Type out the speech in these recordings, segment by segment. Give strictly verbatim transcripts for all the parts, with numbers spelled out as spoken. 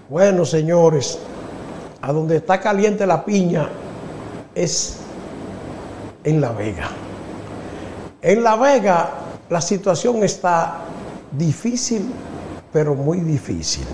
Bueno, señores, a donde está caliente la piña es en La Vega. En La Vega la situación está difícil, pero muy difícil.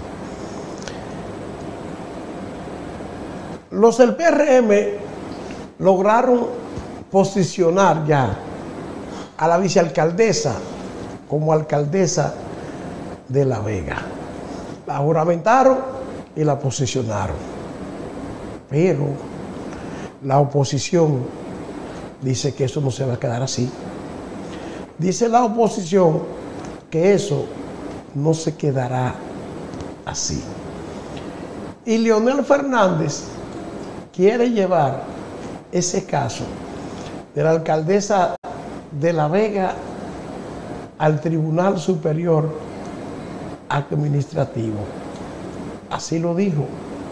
Los del P R M lograron posicionar ya a la vicealcaldesa como alcaldesa de La Vega. La juramentaron y la posicionaron. Pero la oposición dice que eso no se va a quedar así. Dice la oposición que eso no se quedará así. Y Leonel Fernández quiere llevar ese caso de la alcaldesa de La Vega al Tribunal Superior Administrativo. Así lo dijo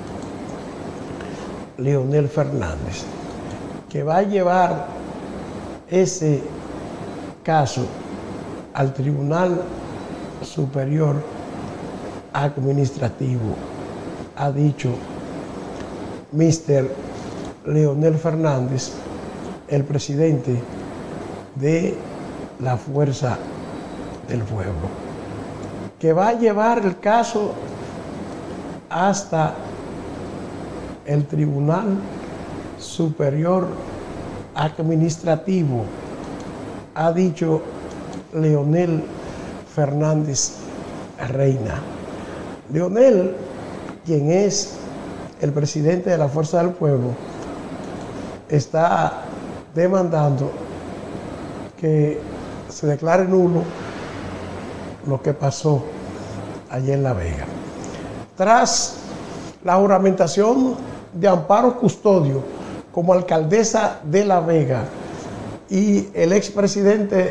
Leonel Fernández, que va a llevar ese caso al Tribunal Superior Administrativo, ha dicho mister Leonel Fernández, el presidente de la Fuerza del Pueblo, que va a llevar el caso hasta el Tribunal Superior Administrativo, ha dicho Leonel Fernández Reina. Leonel, quien es el presidente de la Fuerza del Pueblo, está demandando que se declare nulo lo que pasó allí en La Vega. Tras la juramentación de Amparo Custodio como alcaldesa de La Vega y el expresidente,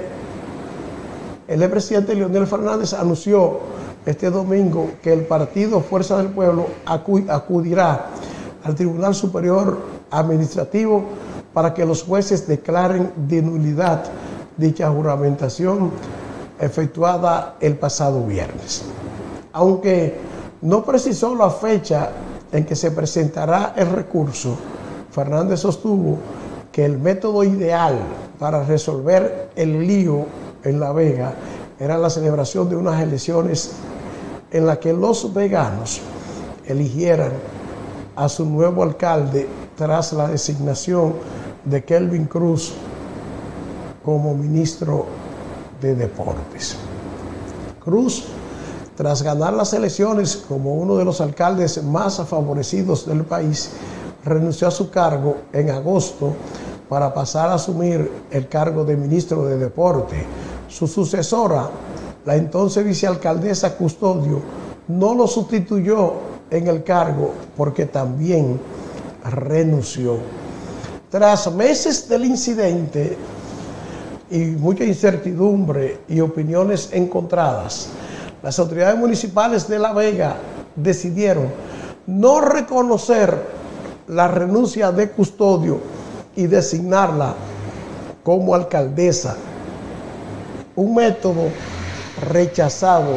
el expresidente Leonel Fernández anunció este domingo que el partido Fuerza del Pueblo acudirá al Tribunal Superior Administrativo para que los jueces declaren de nulidad dicha juramentación efectuada el pasado viernes. Aunque no precisó la fecha en que se presentará el recurso, Fernández sostuvo que el método ideal para resolver el lío en La Vega era la celebración de unas elecciones en las que los veganos eligieran a su nuevo alcalde tras la designación de Kelvin Cruz como ministro de Deportes. Cruz, tras ganar las elecciones como uno de los alcaldes más favorecidos del país, renunció a su cargo en agosto para pasar a asumir el cargo de ministro de Deporte. Su sucesora, la entonces vicealcaldesa Custodio, no lo sustituyó en el cargo porque también renunció. Tras meses del incidente y mucha incertidumbre y opiniones encontradas, las autoridades municipales de La Vega decidieron no reconocer la renuncia de Custodio y designarla como alcaldesa, un método rechazado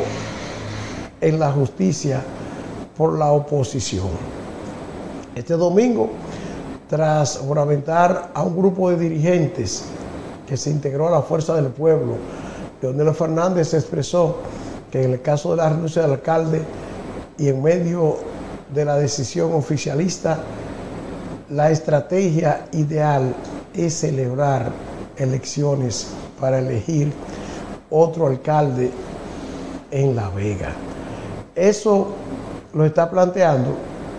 en la justicia por la oposición. Este domingo, tras juramentar a un grupo de dirigentes que se integró a la Fuerza del Pueblo, Leonel Fernández expresó que en el caso de la renuncia del alcalde y en medio de la decisión oficialista, la estrategia ideal es celebrar elecciones para elegir otro alcalde en La Vega. Eso lo está planteando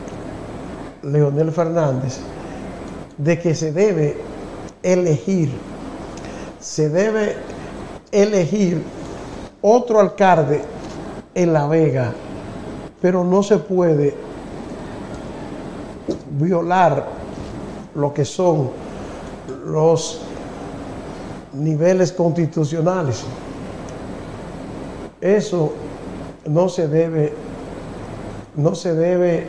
Leonel Fernández, de que se debe elegir, se debe elegir otro alcalde en La Vega, pero no se puede violar lo que son los niveles constitucionales. Eso no se debe, no se debe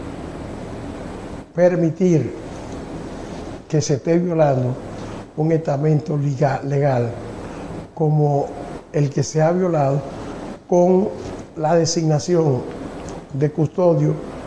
permitir que se esté violando un estamento legal, legal como el que se ha violado con la designación de Custodio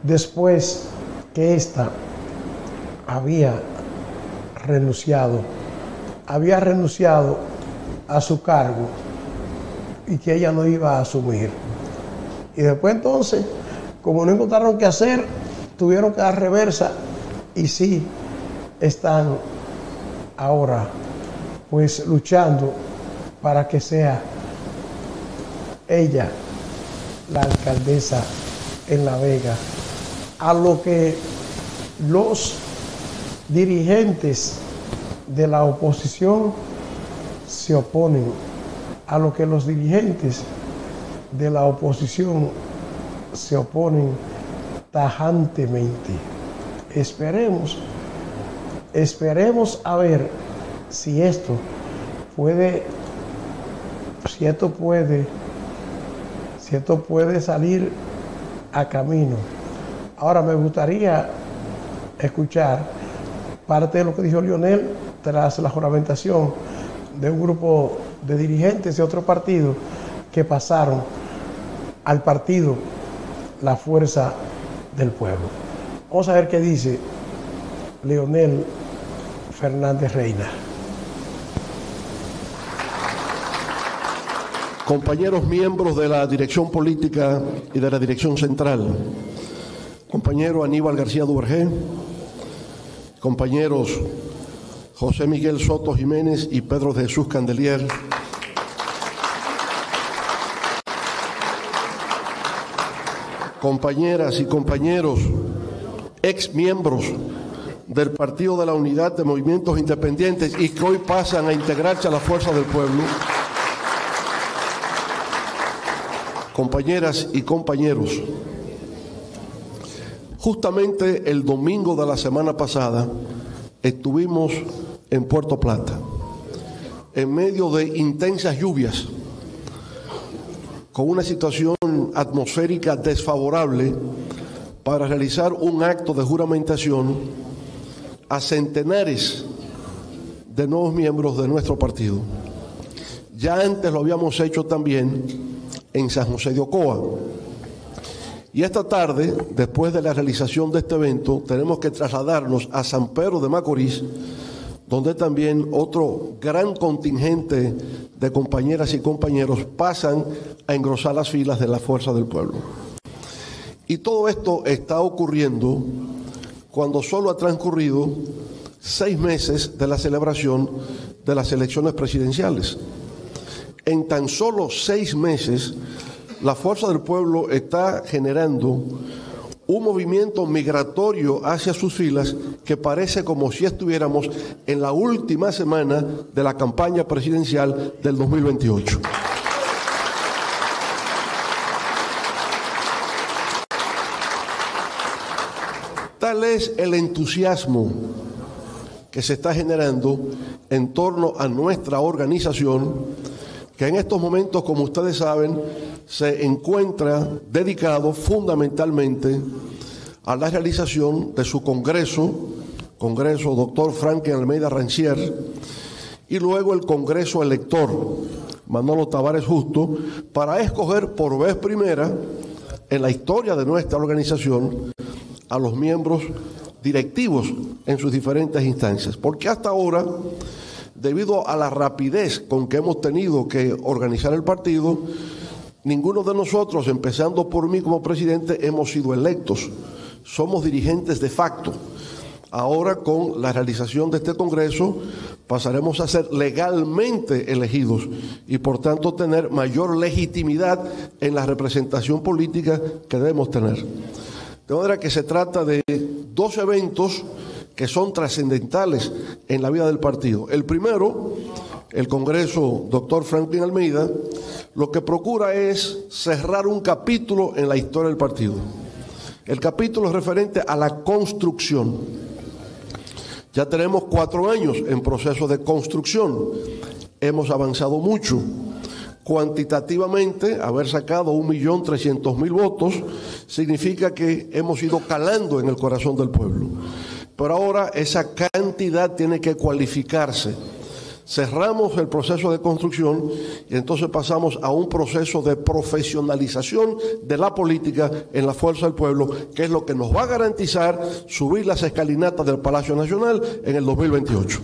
después que ésta había renunciado, había renunciado a su cargo y que ella no iba a asumir. Y después entonces, como no encontraron qué hacer, tuvieron que dar reversa y sí están ahora pues luchando para que sea ella la alcaldesa en La Vega, a lo que los dirigentes de la oposición se oponen, a lo que los dirigentes de la oposición se oponen tajantemente. Esperemos, esperemos a ver si esto puede, si esto puede, si esto puede salir a camino. Ahora me gustaría escuchar parte de lo que dijo Leonel tras la juramentación de un grupo de dirigentes de otro partido que pasaron al partido La Fuerza del Pueblo. Vamos a ver qué dice Leonel Fernández Reina. Compañeros miembros de la dirección política y de la dirección central, compañero Aníbal García Duvergé, compañeros José Miguel Soto Jiménez y Pedro de Jesús Candelier, compañeras y compañeros ex miembros del Partido de la Unidad de Movimientos Independientes y que hoy pasan a integrarse a la Fuerza del Pueblo, compañeras y compañeros, justamente el domingo de la semana pasada estuvimos en Puerto Plata, en medio de intensas lluvias, con una situación atmosférica desfavorable para realizar un acto de juramentación a centenares de nuevos miembros de nuestro partido. Ya antes lo habíamos hecho también en San José de Ocoa. Y esta tarde, después de la realización de este evento, tenemos que trasladarnos a San Pedro de Macorís, donde también otro gran contingente de compañeras y compañeros pasan a engrosar las filas de la Fuerza del Pueblo. Y todo esto está ocurriendo cuando solo ha transcurrido seis meses de la celebración de las elecciones presidenciales. En tan solo seis meses, la Fuerza del Pueblo está generando un movimiento migratorio hacia sus filas que parece como si estuviéramos en la última semana de la campaña presidencial del dos mil veintiocho. Tal es el entusiasmo que se está generando en torno a nuestra organización, que en estos momentos, como ustedes saben, se encuentra dedicado fundamentalmente a la realización de su congreso, Congreso doctor Franklin Almeida Rancier, y luego el Congreso elector Manolo Tavares Justo, para escoger por vez primera en la historia de nuestra organización a los miembros directivos en sus diferentes instancias. Porque hasta ahora, debido a la rapidez con que hemos tenido que organizar el partido, ninguno de nosotros, empezando por mí como presidente, hemos sido electos. Somos dirigentes de facto. Ahora, con la realización de este Congreso, pasaremos a ser legalmente elegidos y, por tanto, tener mayor legitimidad en la representación política que debemos tener. De manera que se trata de dos eventos que son trascendentales en la vida del partido. El primero, el Congreso doctor Franklin Almeida, lo que procura es cerrar un capítulo en la historia del partido. El capítulo es referente a la construcción. Ya tenemos cuatro años en proceso de construcción. Hemos avanzado mucho. Cuantitativamente, haber sacado un millón trescientos mil votos significa que hemos ido calando en el corazón del pueblo. Pero ahora esa cantidad tiene que cualificarse. cerramos el proceso de construcción y entonces pasamos a un proceso de profesionalización de la política en la Fuerza del Pueblo, que es lo que nos va a garantizar subir las escalinatas del Palacio Nacional en el dos mil veintiocho.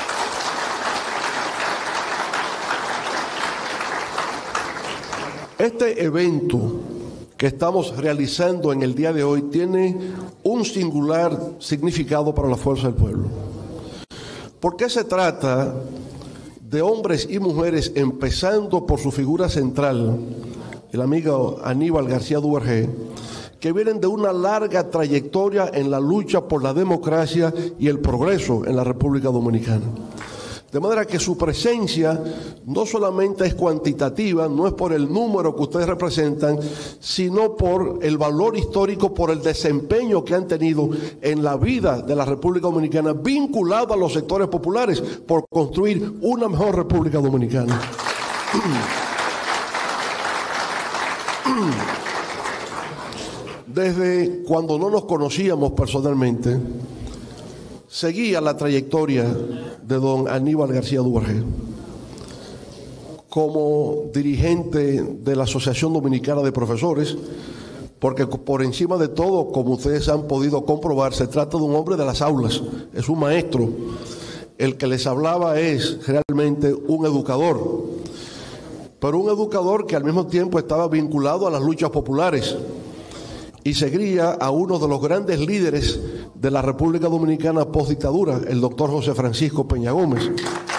Este evento que estamos realizando en el día de hoy tiene un singular significado para la Fuerza del Pueblo. ¿Por qué se trata de hombres y mujeres, empezando por su figura central, el amigo Aníbal García Duvergé, que vienen de una larga trayectoria en la lucha por la democracia y el progreso en la República Dominicana? De manera que su presencia no solamente es cuantitativa, no es por el número que ustedes representan, sino por el valor histórico, por el desempeño que han tenido en la vida de la República Dominicana, vinculado a los sectores populares, por construir una mejor República Dominicana. Desde cuando no nos conocíamos personalmente, seguía la trayectoria de don Aníbal García Duvergé como dirigente de la Asociación Dominicana de Profesores, porque por encima de todo, como ustedes han podido comprobar, se trata de un hombre de las aulas, es un maestro. El que les hablaba es realmente un educador, pero un educador que al mismo tiempo estaba vinculado a las luchas populares y seguía a uno de los grandes líderes de la República Dominicana postdictadura, el doctor José Francisco Peña Gómez.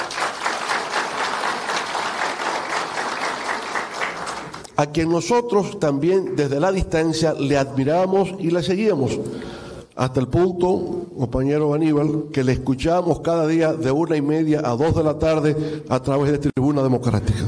A quien nosotros también desde la distancia le admiramos y le seguíamos, hasta el punto, compañero Aníbal, que le escuchábamos cada día de una y media a dos de la tarde a través de Tribuna Democrática.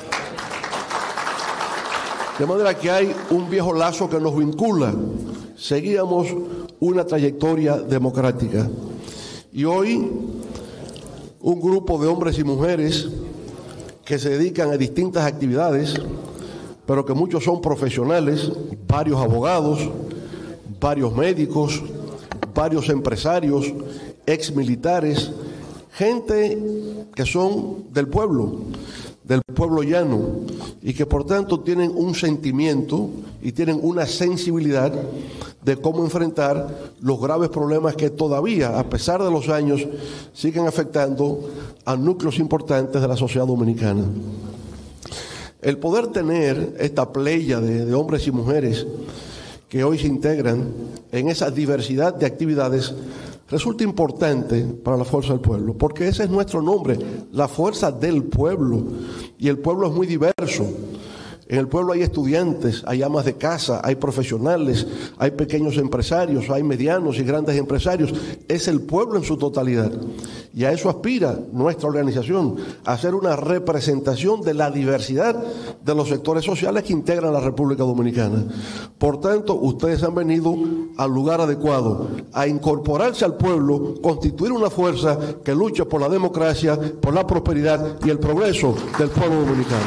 De manera que hay un viejo lazo que nos vincula. Seguíamos una trayectoria democrática. Y hoy, un grupo de hombres y mujeres que se dedican a distintas actividades, pero que muchos son profesionales, varios abogados, varios médicos, varios empresarios, exmilitares, gente que son del pueblo, del pueblo llano, y que por tanto tienen un sentimiento y tienen una sensibilidad de cómo enfrentar los graves problemas que todavía, a pesar de los años, siguen afectando a núcleos importantes de la sociedad dominicana. El poder tener esta playa de, de hombres y mujeres que hoy se integran en esa diversidad de actividades resulta importante para la Fuerza del Pueblo, porque ese es nuestro nombre, la Fuerza del Pueblo, y el pueblo es muy diverso. En el pueblo hay estudiantes, hay amas de casa, hay profesionales, hay pequeños empresarios, hay medianos y grandes empresarios. Es el pueblo en su totalidad. Y a eso aspira nuestra organización, a hacer una representación de la diversidad de los sectores sociales que integran la República Dominicana. Por tanto, ustedes han venido al lugar adecuado, a incorporarse al pueblo, constituir una fuerza que luche por la democracia, por la prosperidad y el progreso del pueblo dominicano.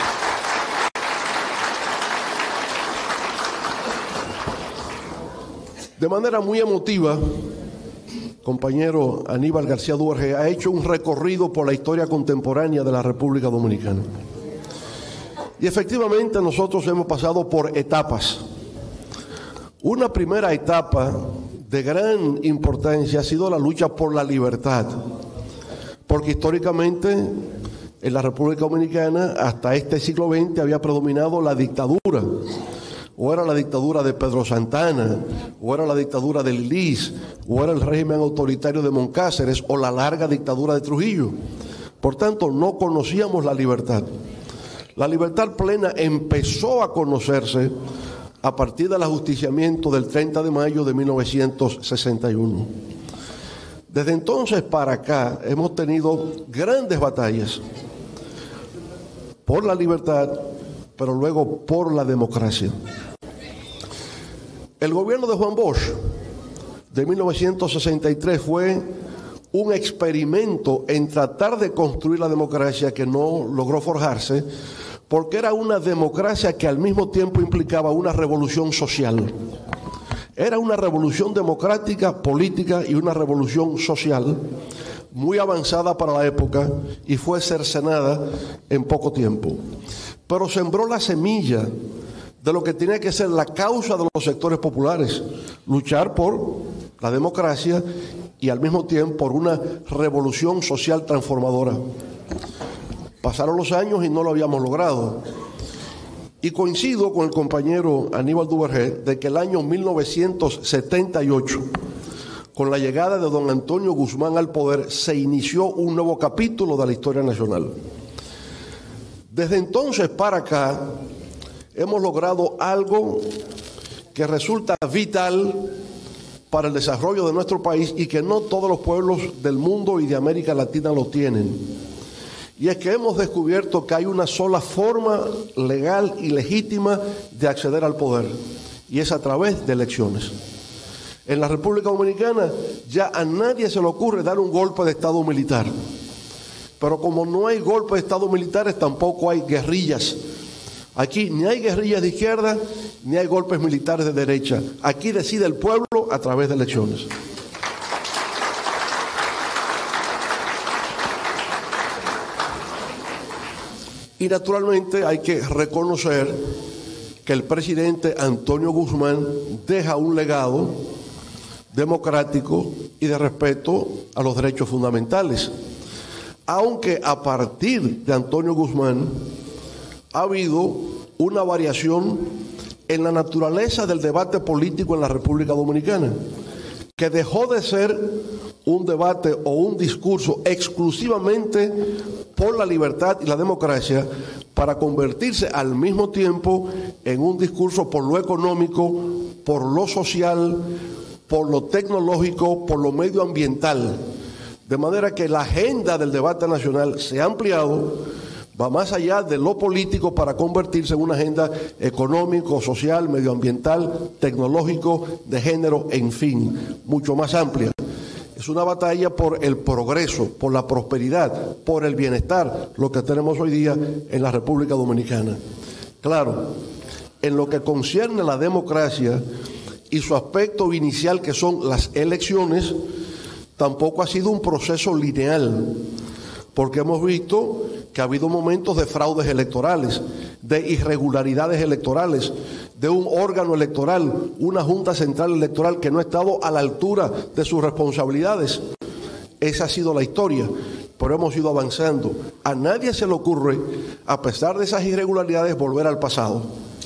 De manera muy emotiva, compañero Aníbal García Duvergé ha hecho un recorrido por la historia contemporánea de la República Dominicana. Y efectivamente nosotros hemos pasado por etapas. Una primera etapa de gran importancia ha sido la lucha por la libertad, porque históricamente en la República Dominicana hasta este siglo veinte había predominado la dictadura. O era la dictadura de Pedro Santana, o era la dictadura de Liz, o era el régimen autoritario de Moncáceres, o la larga dictadura de Trujillo. Por tanto, no conocíamos la libertad. La libertad plena empezó a conocerse a partir del ajusticiamiento del treinta de mayo de mil novecientos sesenta y uno. Desde entonces para acá hemos tenido grandes batallas por la libertad, pero luego por la democracia. El gobierno de Juan Bosch de mil novecientos sesenta y tres fue un experimento en tratar de construir la democracia que no logró forjarse, porque era una democracia que al mismo tiempo implicaba una revolución social. Era una revolución democrática, política y una revolución social, muy avanzada para la época y fue cercenada en poco tiempo. Pero sembró la semilla de lo que tiene que ser la causa de los sectores populares, luchar por la democracia y al mismo tiempo por una revolución social transformadora. Pasaron los años y no lo habíamos logrado. Y coincido con el compañero Aníbal Duvergé de que el año mil novecientos setenta y ocho, con la llegada de don Antonio Guzmán al poder, se inició un nuevo capítulo de la historia nacional. Desde entonces para acá, hemos logrado algo que resulta vital para el desarrollo de nuestro país y que no todos los pueblos del mundo y de América Latina lo tienen. Y es que hemos descubierto que hay una sola forma legal y legítima de acceder al poder, y es a través de elecciones. En la República Dominicana ya a nadie se le ocurre dar un golpe de Estado militar. Pero como no hay golpes de Estado militares, tampoco hay guerrillas. Aquí ni hay guerrillas de izquierda, ni hay golpes militares de derecha. Aquí decide el pueblo a través de elecciones. Y naturalmente hay que reconocer que el presidente Antonio Guzmán deja un legado democrático y de respeto a los derechos fundamentales. Aunque a partir de Antonio Guzmán ha habido una variación en la naturaleza del debate político en la República Dominicana, que dejó de ser un debate o un discurso exclusivamente por la libertad y la democracia para convertirse al mismo tiempo en un discurso por lo económico, por lo social, por lo tecnológico, por lo medioambiental. De manera que la agenda del debate nacional se ha ampliado, va más allá de lo político para convertirse en una agenda económico, social, medioambiental, tecnológico, de género, en fin, mucho más amplia. Es una batalla por el progreso, por la prosperidad, por el bienestar, lo que tenemos hoy día en la República Dominicana. Claro, en lo que concierne a la democracia y su aspecto inicial, que son las elecciones, tampoco ha sido un proceso lineal, porque hemos visto que ha habido momentos de fraudes electorales, de irregularidades electorales, de un órgano electoral, una Junta Central Electoral que no ha estado a la altura de sus responsabilidades. Esa ha sido la historia, pero hemos ido avanzando. A nadie se le ocurre, a pesar de esas irregularidades, volver al pasado.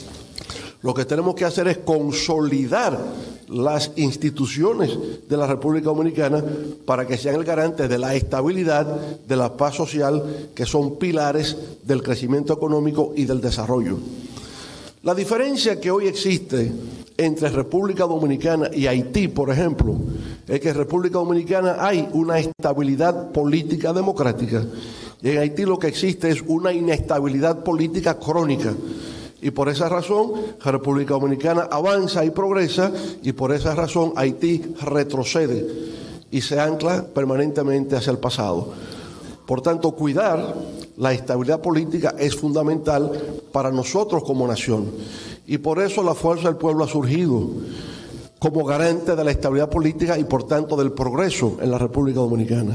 Lo que tenemos que hacer es consolidar las instituciones de la República Dominicana para que sean el garante de la estabilidad, de la paz social, que son pilares del crecimiento económico y del desarrollo. La diferencia que hoy existe entre República Dominicana y Haití, por ejemplo, es que en República Dominicana hay una estabilidad política democrática y en Haití lo que existe es una inestabilidad política crónica. Y por esa razón, la República Dominicana avanza y progresa, y por esa razón Haití retrocede y se ancla permanentemente hacia el pasado. Por tanto, cuidar la estabilidad política es fundamental para nosotros como nación. Y por eso la Fuerza del Pueblo ha surgido como garante de la estabilidad política y por tanto del progreso en la República Dominicana.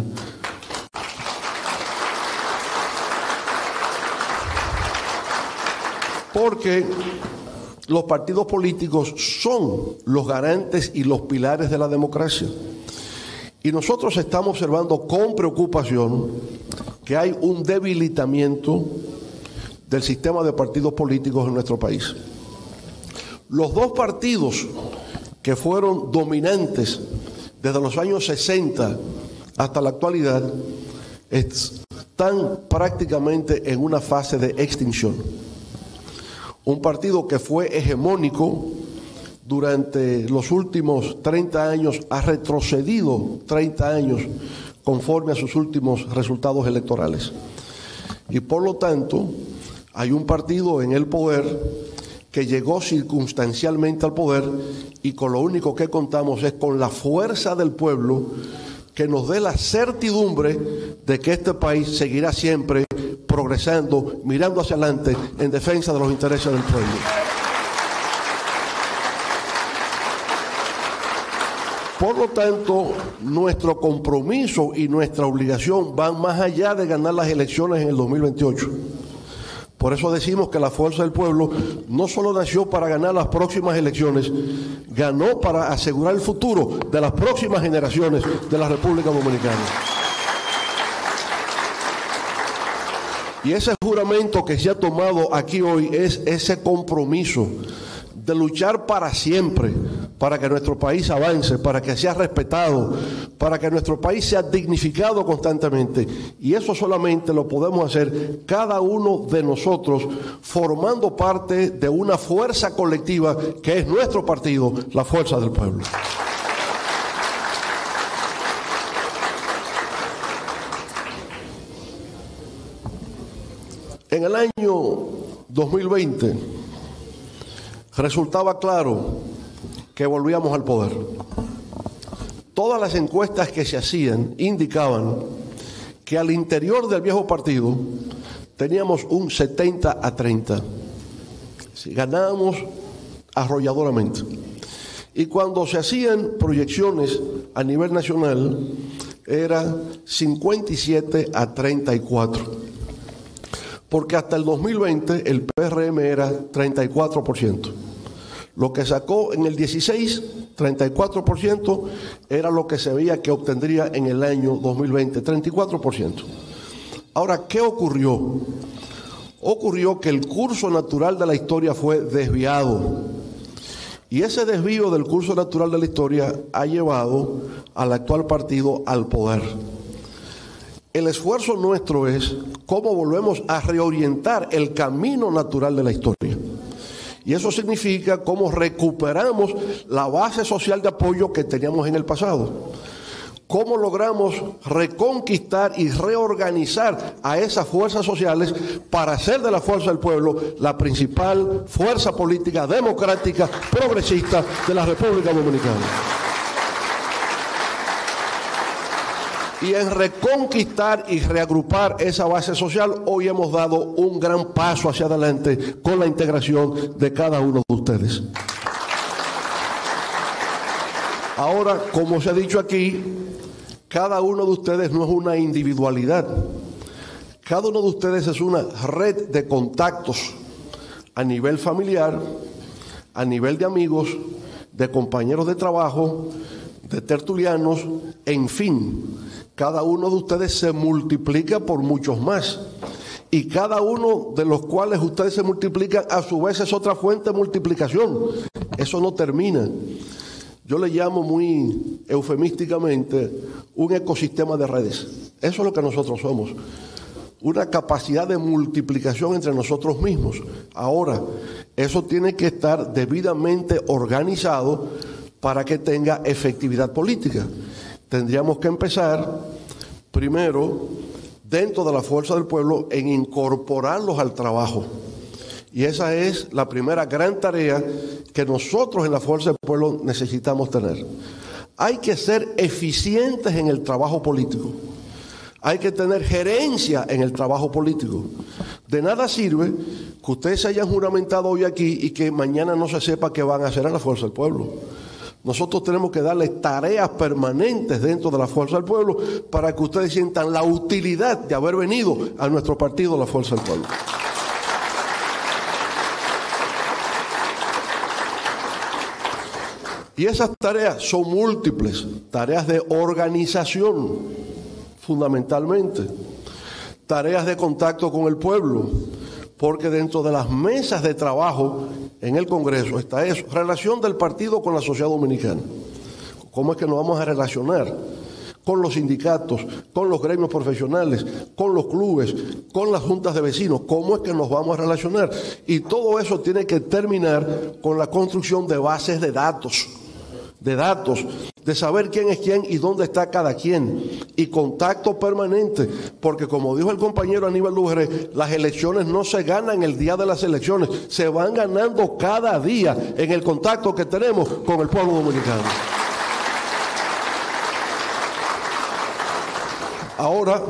Porque los partidos políticos son los garantes y los pilares de la democracia. Y nosotros estamos observando con preocupación que hay un debilitamiento del sistema de partidos políticos en nuestro país. Los dos partidos que fueron dominantes desde los años sesenta hasta la actualidad están prácticamente en una fase de extinción. Un partido que fue hegemónico durante los últimos treinta años ha retrocedido treinta años conforme a sus últimos resultados electorales. Y por lo tanto, hay un partido en el poder que llegó circunstancialmente al poder y con lo único que contamos es con la fuerza del pueblo que nos dé la certidumbre de que este país seguirá siempre progresando, mirando hacia adelante en defensa de los intereses del pueblo. Por lo tanto, nuestro compromiso y nuestra obligación van más allá de ganar las elecciones en el dos mil veintiocho. Por eso decimos que la Fuerza del Pueblo no solo nació para ganar las próximas elecciones, ganó para asegurar el futuro de las próximas generaciones de la República Dominicana. Y ese juramento que se ha tomado aquí hoy es ese compromiso de luchar para siempre, para que nuestro país avance, para que sea respetado, para que nuestro país sea dignificado constantemente. Y eso solamente lo podemos hacer cada uno de nosotros formando parte de una fuerza colectiva que es nuestro partido, la Fuerza del Pueblo. En el año dos mil veinte resultaba claro que volvíamos al poder. Todas las encuestas que se hacían indicaban que al interior del viejo partido teníamos un setenta a treinta. Sí, ganábamos arrolladoramente. Y cuando se hacían proyecciones a nivel nacional, era cincuenta y siete a treinta y cuatro. Porque hasta el dos mil veinte el P R M era treinta y cuatro por ciento. Lo que sacó en el dieciséis, treinta y cuatro por ciento, era lo que se veía que obtendría en el año dos mil veinte, treinta y cuatro por ciento. Ahora, ¿qué ocurrió? Ocurrió que el curso natural de la historia fue desviado. Y ese desvío del curso natural de la historia ha llevado al actual partido al poder. El esfuerzo nuestro es cómo volvemos a reorientar el camino natural de la historia. Y eso significa cómo recuperamos la base social de apoyo que teníamos en el pasado. Cómo logramos reconquistar y reorganizar a esas fuerzas sociales para hacer de la Fuerza del Pueblo la principal fuerza política democrática progresista de la República Dominicana. Y en reconquistar y reagrupar esa base social, hoy hemos dado un gran paso hacia adelante con la integración de cada uno de ustedes. Ahora, como se ha dicho aquí, cada uno de ustedes no es una individualidad. Cada uno de ustedes es una red de contactos a nivel familiar, a nivel de amigos, de compañeros de trabajo, de tertulianos, en fin. Cada uno de ustedes se multiplica por muchos más. Y cada uno de los cuales ustedes se multiplican, a su vez es otra fuente de multiplicación. Eso no termina. Yo le llamo muy eufemísticamente un ecosistema de redes. Eso es lo que nosotros somos. Una capacidad de multiplicación entre nosotros mismos. Ahora, eso tiene que estar debidamente organizado para que tenga efectividad política. Tendríamos que empezar, primero, dentro de la Fuerza del Pueblo, en incorporarlos al trabajo. Y esa es la primera gran tarea que nosotros en la Fuerza del Pueblo necesitamos tener. Hay que ser eficientes en el trabajo político. Hay que tener gerencia en el trabajo político. De nada sirve que ustedes se hayan juramentado hoy aquí y que mañana no se sepa qué van a hacer en la Fuerza del Pueblo. Nosotros tenemos que darles tareas permanentes dentro de la Fuerza del Pueblo para que ustedes sientan la utilidad de haber venido a nuestro partido, la Fuerza del Pueblo. Y esas tareas son múltiples, tareas de organización, fundamentalmente, tareas de contacto con el pueblo, porque dentro de las mesas de trabajo en el Congreso está eso, relación del partido con la sociedad dominicana. ¿Cómo es que nos vamos a relacionar con los sindicatos, con los gremios profesionales, con los clubes, con las juntas de vecinos? ¿Cómo es que nos vamos a relacionar? Y todo eso tiene que terminar con la construcción de bases de datos, de datos, de saber quién es quién y dónde está cada quien, y contacto permanente, porque como dijo el compañero Aníbal Lujeré, las elecciones no se ganan el día de las elecciones, se van ganando cada día en el contacto que tenemos con el pueblo dominicano. Ahora,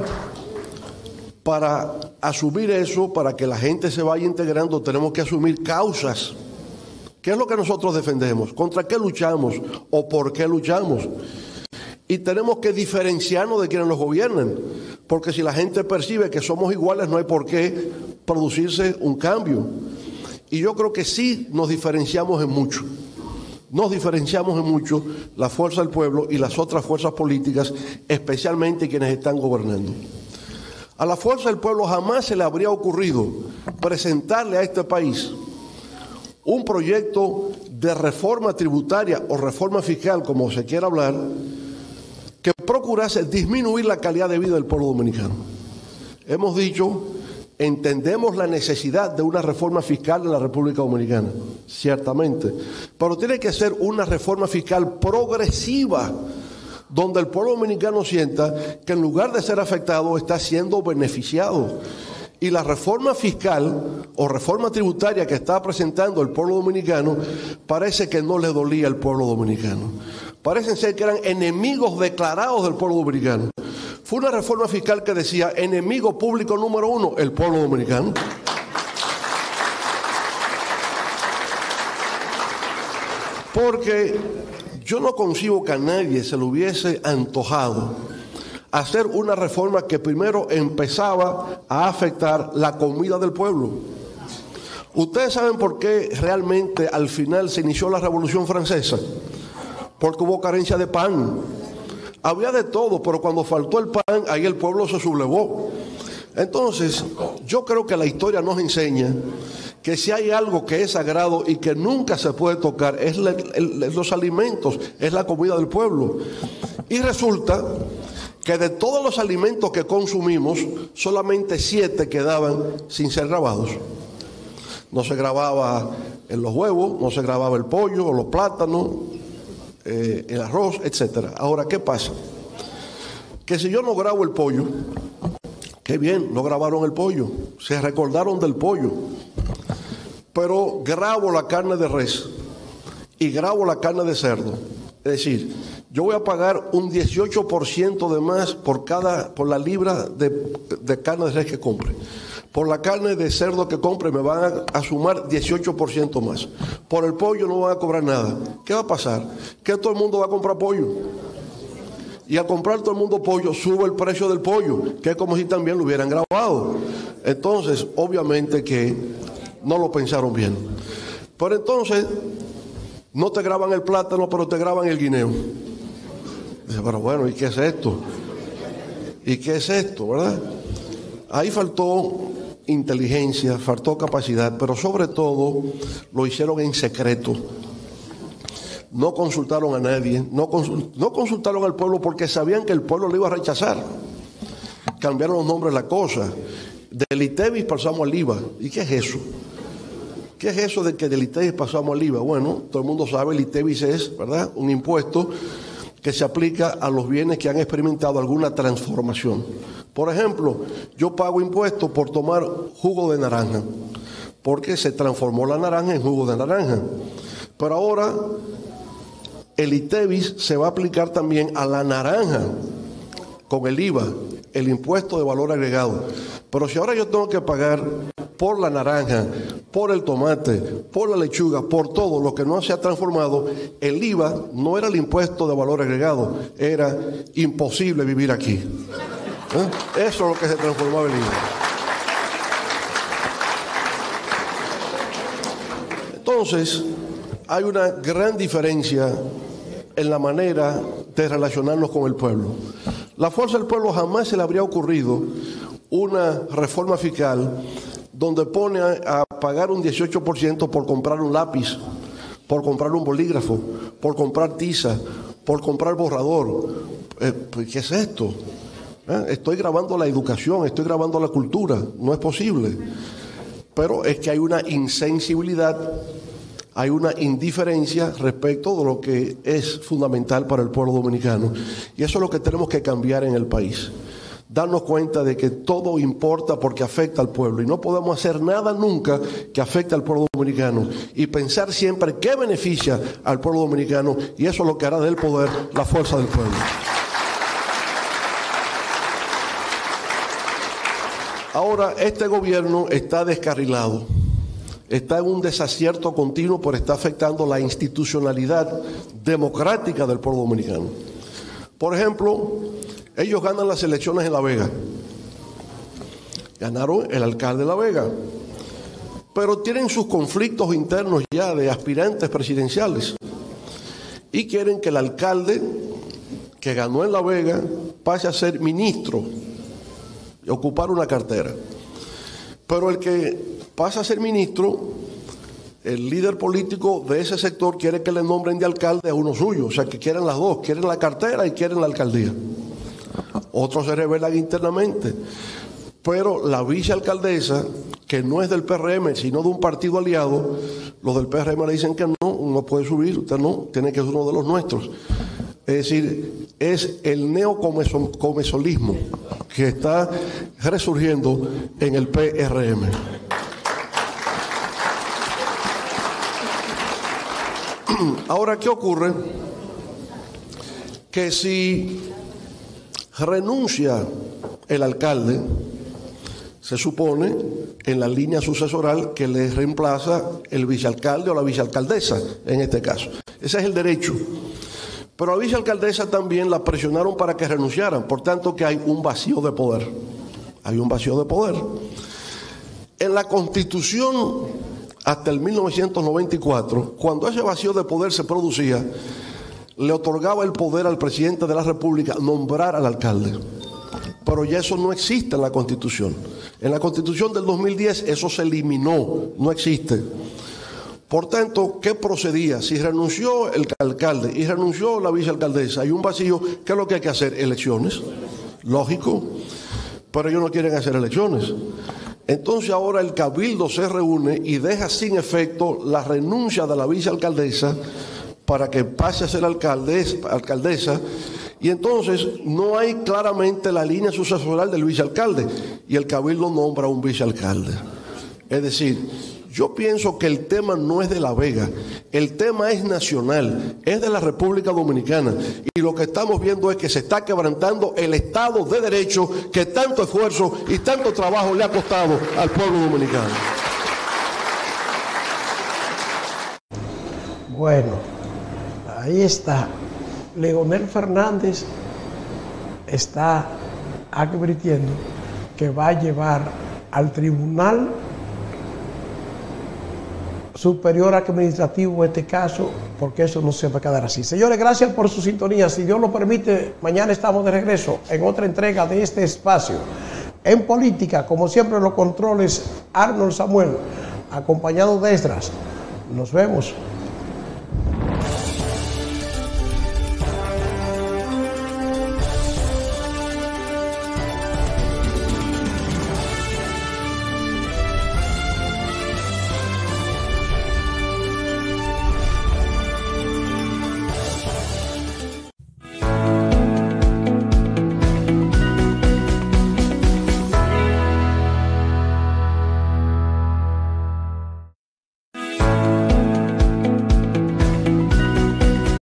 para asumir eso, para que la gente se vaya integrando, tenemos que asumir causas ¿Qué es lo que nosotros defendemos? ¿Contra qué luchamos? ¿O por qué luchamos? Y tenemos que diferenciarnos de quienes nos gobiernan, porque si la gente percibe que somos iguales, no hay por qué producirse un cambio. Y yo creo que sí nos diferenciamos en mucho. Nos diferenciamos en mucho la fuerza del pueblo y las otras fuerzas políticas, especialmente quienes están gobernando. A la fuerza del pueblo jamás se le habría ocurrido presentarle a este país un proyecto de reforma tributaria o reforma fiscal, como se quiera hablar, que procurase disminuir la calidad de vida del pueblo dominicano. Hemos dicho, entendemos la necesidad de una reforma fiscal en la República Dominicana, ciertamente, pero tiene que ser una reforma fiscal progresiva, donde el pueblo dominicano sienta que en lugar de ser afectado, está siendo beneficiado. Y la reforma fiscal o reforma tributaria que está presentando el pueblo dominicano parece que no le dolía al pueblo dominicano. Parecen ser que eran enemigos declarados del pueblo dominicano. Fue una reforma fiscal que decía, enemigo público número uno, el pueblo dominicano. Porque yo no concibo que a nadie se le hubiese antojado hacer una reforma que primero empezaba a afectar la comida del pueblo. Ustedes saben por qué realmente al final se inició la Revolución Francesa. Porque hubo carencia de pan. Había de todo, pero cuando faltó el pan, ahí el pueblo se sublevó. Entonces, yo creo que la historia nos enseña que si hay algo que es sagrado y que nunca se puede tocar, es la, el, los alimentos, es la comida del pueblo. Y resulta que de todos los alimentos que consumimos, solamente siete quedaban sin ser grabados. No se grababa en los huevos, no se grababa el pollo o los plátanos, eh, el arroz, etcétera. Ahora, ¿qué pasa? Que si yo no grabo el pollo, qué bien, no grabaron el pollo, se recordaron del pollo, pero grabo la carne de res y grabo la carne de cerdo. Es decir, yo voy a pagar un dieciocho por ciento de más por cada por la libra de, de carne de res que compre. Por la carne de cerdo que compre me van a, a sumar dieciocho por ciento más. Por el pollo no van a cobrar nada. ¿Qué va a pasar? Que todo el mundo va a comprar pollo. Y al comprar todo el mundo pollo, sube el precio del pollo, que es como si también lo hubieran grabado. Entonces, obviamente que no lo pensaron bien. Pero entonces, no te graban el plátano, pero te graban el guineo. Dice, pero bueno, ¿y qué es esto? ¿Y qué es esto, verdad? Ahí faltó inteligencia, faltó capacidad, pero sobre todo lo hicieron en secreto. No consultaron a nadie, no, consult, no consultaron al pueblo porque sabían que el pueblo lo iba a rechazar. Cambiaron los nombres de la cosa. Del ITEVIS pasamos al IVA. ¿Y qué es eso? ¿Qué es eso de que del ITEVIS pasamos al IVA? Bueno, todo el mundo sabe, el ITEVIS es, ¿verdad?, un impuesto que se aplica a los bienes que han experimentado alguna transformación. Por ejemplo, yo pago impuestos por tomar jugo de naranja, porque se transformó la naranja en jugo de naranja. Pero ahora el ITEVIS se va a aplicar también a la naranja con el IVA, el impuesto de valor agregado. Pero si ahora yo tengo que pagar por la naranja, por el tomate, por la lechuga, por todo lo que no se ha transformado, el IVA no era el impuesto de valor agregado, era imposible vivir aquí. ¿Eh? Eso es lo que se transformaba el IVA. Entonces, hay una gran diferencia en la manera de relacionarnos con el pueblo. La fuerza del pueblo jamás se le habría ocurrido una reforma fiscal donde pone a, a pagar un dieciocho por ciento por comprar un lápiz, por comprar un bolígrafo, por comprar tiza, por comprar borrador. Eh, pues, ¿qué es esto? ¿Eh? Estoy grabando la educación, estoy grabando la cultura. No es posible. Pero es que hay una insensibilidad, hay una indiferencia respecto de lo que es fundamental para el pueblo dominicano. Y eso es lo que tenemos que cambiar en el país. Darnos cuenta de que todo importa porque afecta al pueblo. Y no podemos hacer nada nunca que afecte al pueblo dominicano. Y pensar siempre qué beneficia al pueblo dominicano. Y eso es lo que hará del poder la fuerza del pueblo. Ahora, este gobierno está descarrilado. está en un desacierto continuo, pero está afectando la institucionalidad democrática del pueblo dominicano. Por ejemplo, ellos ganan las elecciones en La Vega. Ganaron el alcalde de La Vega, pero tienen sus conflictos internos ya de aspirantes presidenciales y quieren que el alcalde que ganó en La Vega pase a ser ministro y ocupar una cartera. Pero el que pasa a ser ministro, el líder político de ese sector quiere que le nombren de alcalde a uno suyo, o sea que quieren las dos, quieren la cartera y quieren la alcaldía. Otros se rebelan internamente, pero la vicealcaldesa, que no es del P R M, sino de un partido aliado, los del P R M le dicen que no, no puede subir, usted no, tiene que ser uno de los nuestros. Es decir, es el neocomesolismo que está resurgiendo en el P R M. Ahora, ¿qué ocurre? Que si renuncia el alcalde, se supone en la línea sucesoral que le reemplaza el vicealcalde o la vicealcaldesa, en este caso. Ese es el derecho. Pero a la vicealcaldesa también la presionaron para que renunciaran, por tanto que hay un vacío de poder. Hay un vacío de poder. En la Constitución, hasta el mil novecientos noventa y cuatro, cuando ese vacío de poder se producía, le otorgaba el poder al presidente de la República nombrar al alcalde. Pero ya eso no existe en la Constitución. En la Constitución del dos mil diez eso se eliminó, no existe. Por tanto, ¿qué procedía? Si renunció el alcalde y renunció la vicealcaldesa, hay un vacío, ¿qué es lo que hay que hacer? Elecciones. Lógico. Pero ellos no quieren hacer elecciones. Entonces ahora el cabildo se reúne y deja sin efecto la renuncia de la vicealcaldesa para que pase a ser alcaldesa, alcaldesa y entonces no hay claramente la línea sucesoral del vicealcalde y el cabildo nombra un vicealcalde. Es decir, yo pienso que el tema no es de La Vega, el tema es nacional, es de la República Dominicana y lo que estamos viendo es que se está quebrantando el Estado de Derecho que tanto esfuerzo y tanto trabajo le ha costado al pueblo dominicano. Bueno, ahí está. Leonel Fernández está advirtiendo que va a llevar al Tribunal Superior Administrativo este caso, porque eso no se va a quedar así. Señores, gracias por su sintonía. Si Dios lo permite, mañana estamos de regreso en otra entrega de este espacio. En política, como siempre, los controles Arnold Samuel, acompañado de Esdras. Nos vemos.